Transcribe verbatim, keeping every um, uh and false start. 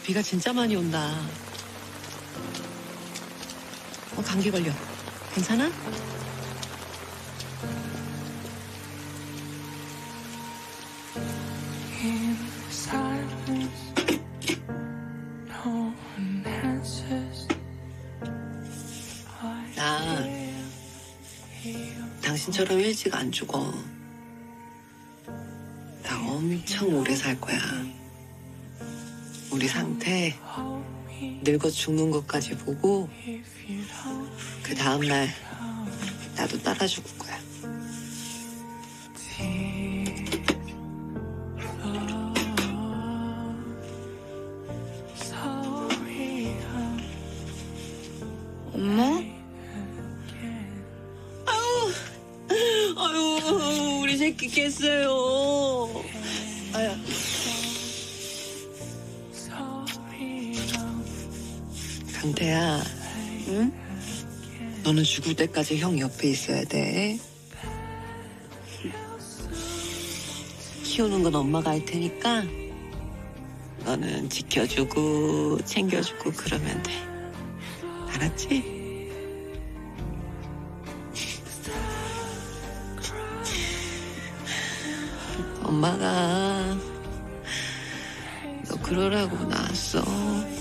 비가 진짜 많이 온다. 어, 감기 걸려. 괜찮아? 나 당신처럼 일찍 안 죽어. 나 엄청 오래 살 거야. 우리 상태 늙어 죽는 것까지 보고 그 다음날 나도 따라 죽을 거야. 엄마? 아유, 아유, 우리 새끼 깼어요. 아야. 강태야, 응? 너는 죽을 때까지 형 옆에 있어야 돼. 키우는 건 엄마가 할 테니까 너는 지켜주고 챙겨주고 그러면 돼. 알았지? 엄마가 너 그러라고 낳았어.